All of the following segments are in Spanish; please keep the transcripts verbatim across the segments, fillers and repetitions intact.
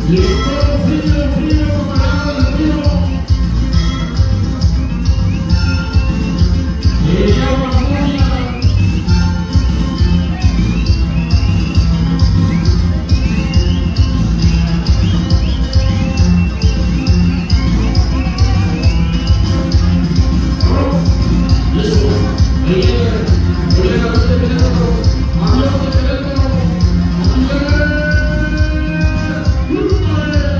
Thank you.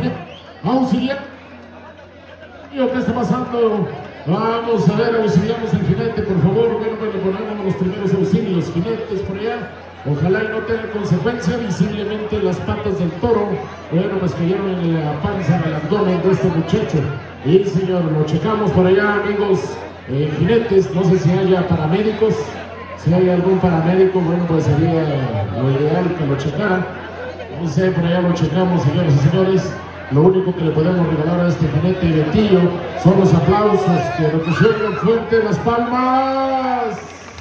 jinete auxiliar. ¿Qué está pasando? Vamos a ver, auxiliamos al jinete, por favor. Bueno, bueno, ponemos los primeros auxilios. Jinetes por allá. Ojalá y no tenga consecuencia. Visiblemente las patas del toro, bueno, pues cayeron en la panza, en el abdomen de este muchacho. Y señor, lo checamos por allá, amigos eh, jinetes. No sé si haya paramédicos. Si hay algún paramédico, bueno, pues sería lo ideal que lo checaran. No sé, por allá lo checamos, señores y señores. Lo único que le podemos regalar a este jinete Betillo son los aplausos, que lo que suenan fuerte, las palmas.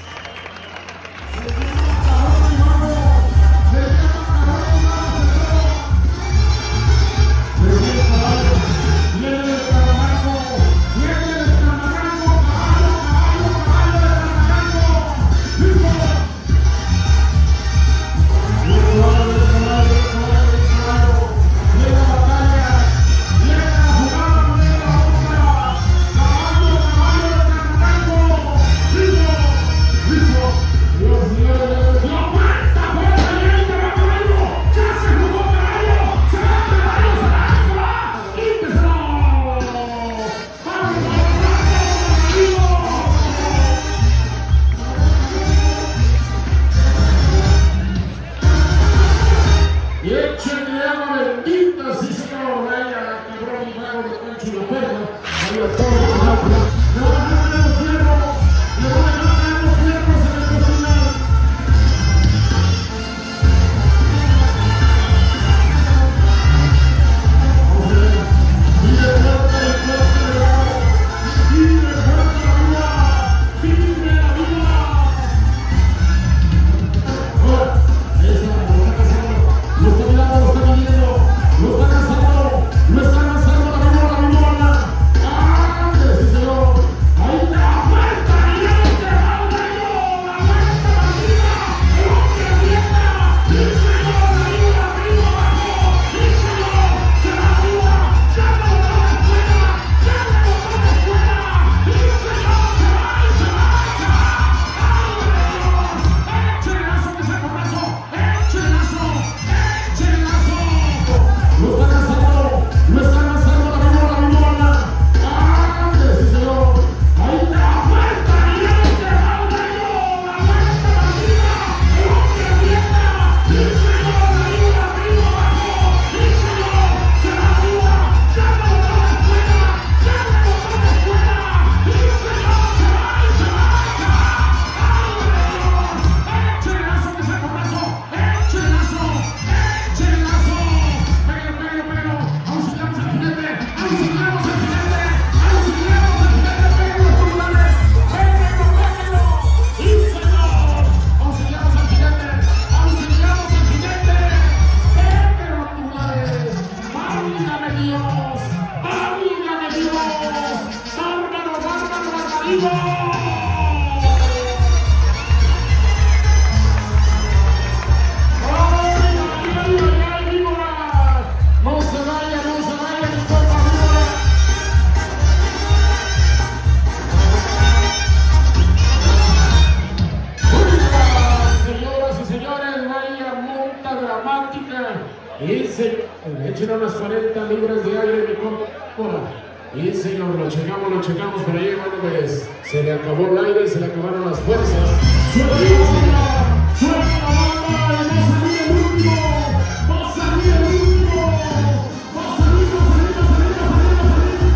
Y se echen unas cuarenta libras de aire, mi compa. Y señor, lo checamos, lo checamos por ahí, bueno, pues se le acabó el aire, se le acabaron las fuerzas. ¡Suelta, suelta, suelta la banda! ¡Va a salir el último! ¡Va a salir el último! ¡Va a salir, va a salir, va a salir, va a salir, va a salir!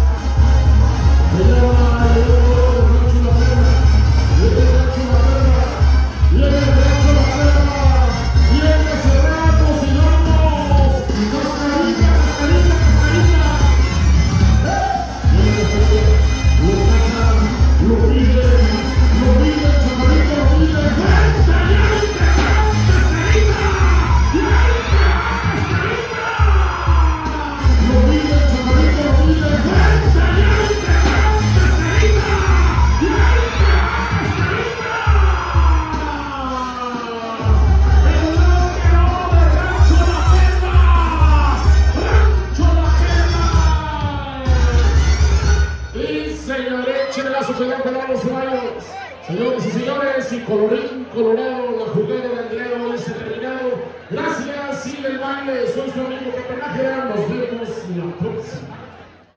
¡Lleva, lleva, derecho la perna! ¡Lleva derecho la perna! ¡Lleva derecho la perna! ¡Lleva cerrado, sigamos! ¡Cascarita, cascarita, cascarita! Lo pasan, lo piden, lo piden, chaparrito, lo piden. ¡Cuenta, ya! Señores y señores, y colorín colorado, la jugada del día de hoy se ha terminado. Gracias, sigue el baile, soy su amigo Pepe Nájera, nos vemos.